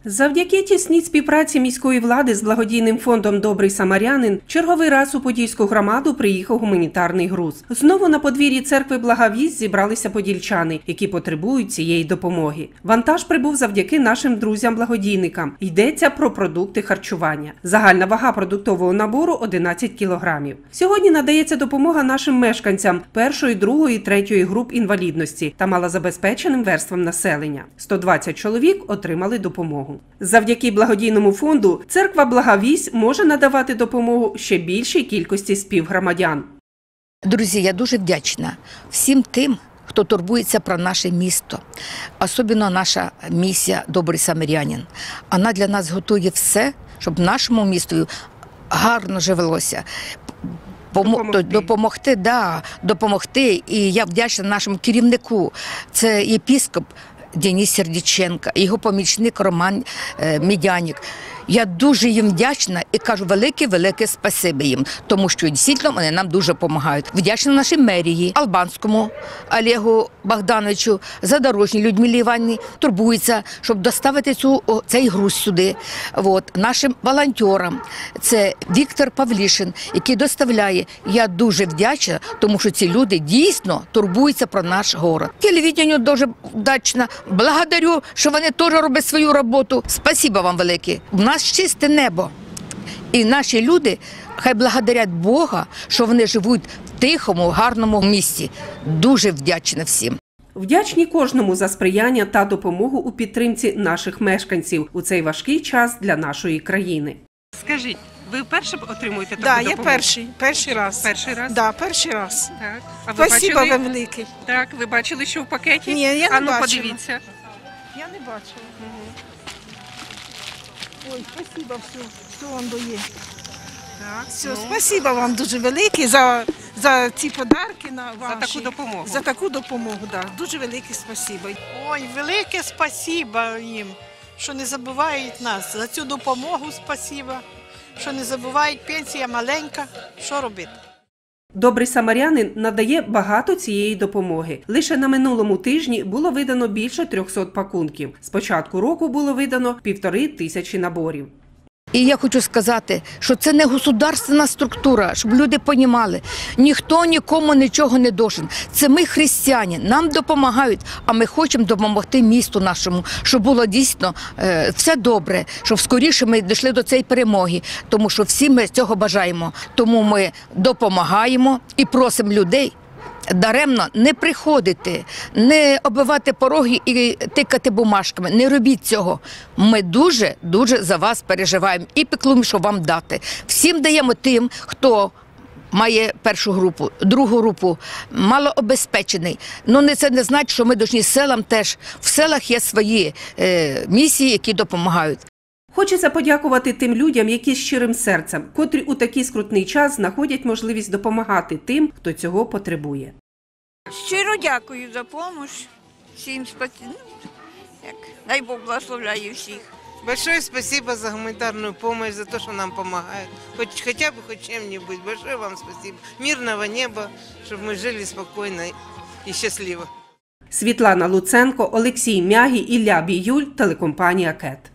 Завдяки тісній співпраці міської влади з благодійним фондом «Добрий самарянин» черговий раз у Подільську громаду приїхав гуманітарний груз. Знову на подвір'ї церкви Благовість зібралися подільчани, які потребують цієї допомоги. Вантаж прибув завдяки нашим друзям-благодійникам. Йдеться про продукти харчування. Загальна вага продуктового набору – 11 кілограмів. Сьогодні надається допомога нашим мешканцям першої, другої, третьої груп інвалідності та малозабезпеченим верствам населення. 120 чоловік отримали допомогу. Завдяки благодійному фонду церква Благовість може надавати допомогу ще більшій кількості співгромадян. Друзі, я дуже вдячна всім тим, хто турбується про наше місто. Особливо наша місія «Добрий самарянин». Вона для нас готує все, щоб нашому місту гарно живелося. Допомогти. І я вдячна нашому керівнику. Це єпископ Денис Сердюченко, його помічник Роман Медяник. Я дуже їм вдячна і кажу велике спасибі їм, тому що дійсно вони нам дуже допомагають. Вдячна нашій мерії, Албанському Олегу Богдановичу, Задорожній Людмилі Іванівні, турбується, щоб доставити цей груз сюди. Нашим волонтерам, це Віктор Павлішин, який доставляє. Я дуже вдячна, тому що ці люди дійсно турбуються про наш город. Телевіденню дуже вдячна, благодарю, що вони теж роблять свою роботу. Спасибо вам велике. У нас чисте небо. І наші люди хай благодарять Бога, що вони живуть в тихому, гарному місті. Дуже вдячна всім. Вдячні кожному за сприяння та допомогу у підтримці наших мешканців у цей важкий час для нашої країни. Скажіть, ви вперше отримуєте таку допомогу? Так, я перший раз. Перший раз? Так, перший раз. Так. А ви спасибо бачили? вам велике. Так, ви бачили, що в пакеті? Ні, я не бачила. Подивіться. Я не бачила. Ой, спасибо, все вам дає. Так, Все, спасибо вам дуже велике за ці подарки на ваші. За таку допомогу. За таку допомогу, так. Дуже велике спасибо. Ой, велике спасибо їм, що не забувають нас. За цю допомогу спасибо, що не забувають, пенсія маленька. Що робити? Добрий самарянин надає багато цієї допомоги. Лише на минулому тижні було видано більше 300 пакунків. З початку року було видано 1500 наборів. І я хочу сказати, що це не государственна структура, щоб люди розуміли. Ніхто нікому нічого не должен. Це ми християни, нам допомагають, а ми хочемо допомогти місту нашому, щоб було дійсно все добре, щоб скоріше ми дійшли до цієї перемоги, тому що всі ми цього бажаємо. Тому ми допомагаємо і просимо людей даремно не приходити, не оббивати пороги і тикати бумажками. Не робіть цього. Ми дуже за вас переживаємо і піклуємо, що вам дати. Всім даємо тим, хто має першу групу, другу групу, малообезпечений. Ну, це не значить, що ми повинні селам теж. В селах є свої місії, які допомагають. Хочеться подякувати тим людям, які з щирим серцем, котрі у такий скрутний час знаходять можливість допомагати тим, хто цього потребує. Щиро дякую за допомогу. Всім спасибо. Дай Бог благословляє всіх. Большое спасибо за гуманитарную помощь, за то, что нам помогают. Хотя бы хоть чем-нибудь. Большое вам спасибо. Мирного неба, чтобы мы жили спокойно и счастливо. Світлана Луценко, Олексій Мягі, Ілля Біюль, телекомпанія КЕТ.